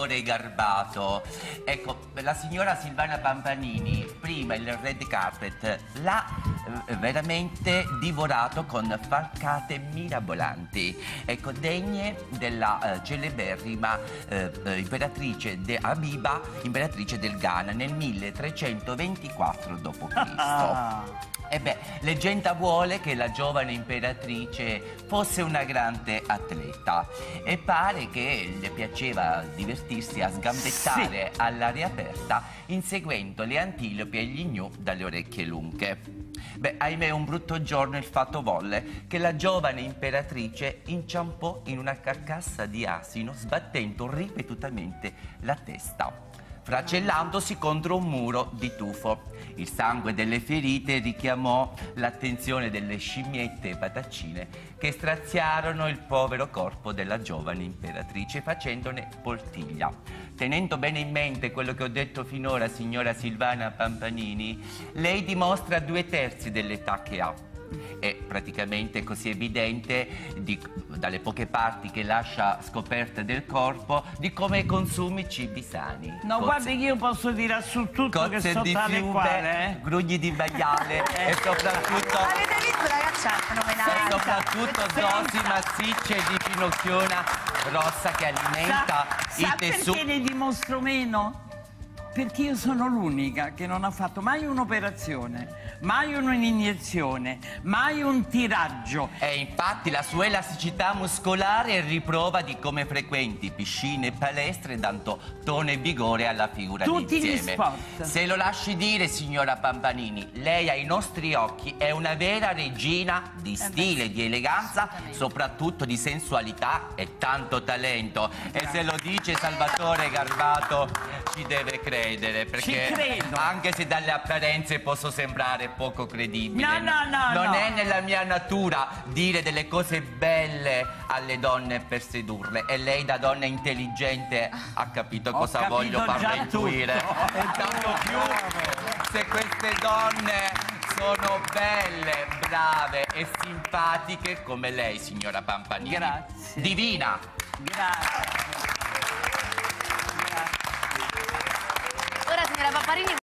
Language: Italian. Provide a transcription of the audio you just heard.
Salvatore Garbato. Ecco, la signora Silvana Pampanini, prima il red carpet, l'ha veramente divorato con falcate mirabolanti, ecco, degne della celeberrima imperatrice Habiba, imperatrice del Ghana, nel 1324 d.C. E beh, leggenda vuole che la giovane imperatrice fosse una grande atleta e pare che le piaceva divertirsi a sgambettare all'aria aperta inseguendo le antilopi e gli gnu dalle orecchie lunghe. Beh, ahimè, un brutto giorno il fatto volle che la giovane imperatrice inciampò in una carcassa di asino sbattendo ripetutamente la testa, flagellandosi contro un muro di tufo. Il sangue delle ferite richiamò l'attenzione delle scimmiette e pataccine che straziarono il povero corpo della giovane imperatrice facendone poltiglia. Tenendo bene in mente quello che ho detto finora, signora Silvana Pampanini, lei dimostra 2/3 dell'età che ha. È praticamente così evidente dalle poche parti che lascia scoperte del corpo di come consumi cibi sani. No, guardi che io posso dire su tutto che so tale quale, grugli di maiale e soprattutto... Avete visto ragazza fenomenale? E soprattutto dosi massicce di finocchiona rossa che alimenta i tessuti. Perché ne dimostro meno? Perché io sono l'unica che non ha fatto mai un'operazione, mai un'iniezione, mai un tiraggio. E infatti la sua elasticità muscolare è riprova di come frequenti piscine e palestre, dando tono e vigore alla figura Tutti d'insieme. gli sport. Se lo lasci dire, signora Pampanini, lei ai nostri occhi è una vera regina di stile, di eleganza, soprattutto di sensualità e tanto talento. E se lo dice Salvatore Garbato ci deve credere. Perché anche se dalle apparenze posso sembrare poco credibile, non è nella mia natura dire delle cose belle alle donne per sedurle, e lei da donna intelligente ha capito cosa voglio farle intuire. E tanto più se queste donne sono belle, brave e simpatiche come lei, signora Pampanini. Grazie. Divina. Grazie. Ora signora Pampanini